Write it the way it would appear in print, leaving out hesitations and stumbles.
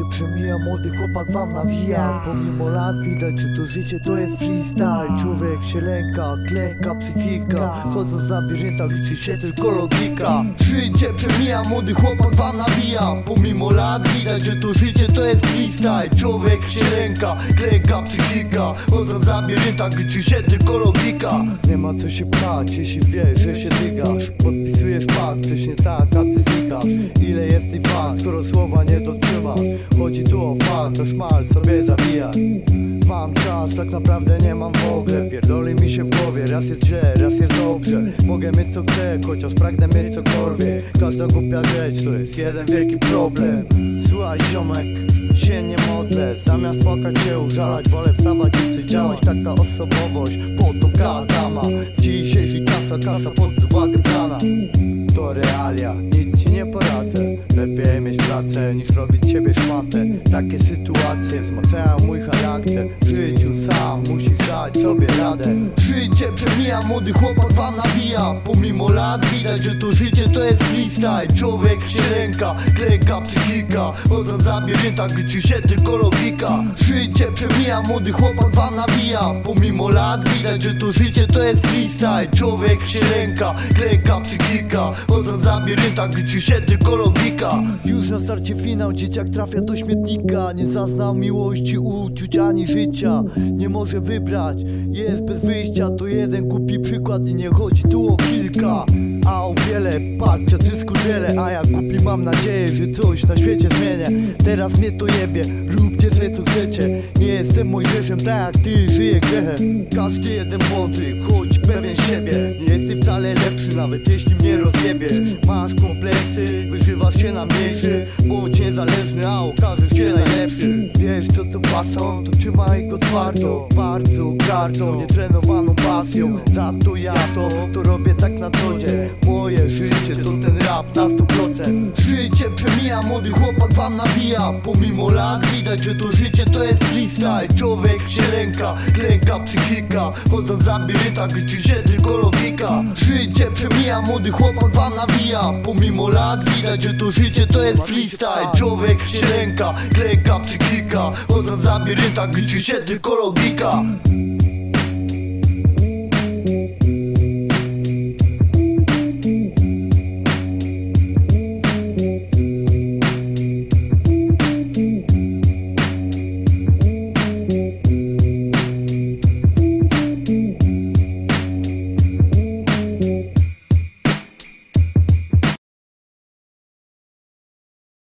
przemija, młody chłopak wam nawija. Pomimo lat widać, że to życie to jest freestyle. Człowiek się lęka, klęka psychika. Chodząc w labiryntach liczy się tylko logika. Życie przemija, młody chłopak wam nawija. Pomimo lat widać, że to życie to jest freestyle. Człowiek się lęka, klęka psychika. Chodząc w labiryntach liczy się tylko logika. Nie ma co się pchać, jeśli wiesz, że się dygasz. Podpisujesz pakt, coś nie tak, a ty znikasz. Ile jest tych fakt, skoro słowa nie dotrzymasz. Chodzi tu o fakt, to szmal sobie zabijaj. Mam czas, tak naprawdę nie mam w ogóle. Pierdoli mi się w głowie, raz jest źle, raz jest dobrze. Mogę mieć co chcę, chociaż pragnę mieć cokolwiek. Każda głupia rzecz to jest jeden wielki problem. Słuchaj ziomek, się nie modlę. Zamiast płakać się użalać, wolę wstawać i coś działać. Taka osobowość, potomka Adama. W dzisiejszych czasach kasa pod uwagę brana. To realia, nic ci nie poradzę. Lepiej mieć pracę niż robić z siebie szmatę. Takie sytuacje wzmacniają mój charakter. W życiu sam musisz dać sobie radę. Życie przemija, młody chłopak wam nawija. Pomimo lat widać, że to życie to jest freestyle. Człowiek się lęka, klęka psychika. Chodząc w labiryntach liczy się tylko logika. Życie przemija, młody chłopak wam nawija. Pomimo lat widać, że to życie to jest freestyle. Człowiek się lęka, klęka psychika. Chodząc w labiryntach liczy się tylko logika. Już na starcie finał dzieciak trafia do śmietnika. Nie zaznał miłości, uczuć ani życia. Nie może wybrać, jest bez wyjścia. To jeden głupi przykład i nie chodzi tu o kilka, a o wiele. Patrz, jacy skurwiele, a ja głupi mam nadzieję, że coś na świecie zmienię. Teraz mnie to jebie, róbcie sobie co chcecie. Nie jestem Mojżeszem, tak jak ty, żyję grzechem. Każdy jeden mądry, choć pewien siebie. Nie jesteś wcale lepszy, nawet jeśli mnie rozjebiesz. Masz kompleksy, wyżywasz się na mniejszy. Bądź niezależny, a okażesz się najlepszy. Wiesz co to fason, to trzymaj go twardo. Bardzo gardzą, nietrenowaną pasją. Za to ja to robię tak na codzień. Moje życie to ten rap na 100%. Życie przemija, młody chłopak wam nawija. Pomimo lat widać, że to życie to jest freestyle. Człowiek się lęka, klęka psychika. Chodząc w labiryntach liczy się tylko logika. Życie przemija, młody chłopak wam nawija. Pomimo lat widać, że to życie to jest freestyle. Człowiek się lęka, klęka psychika. Chodząc w labiryntach liczy się tylko logika.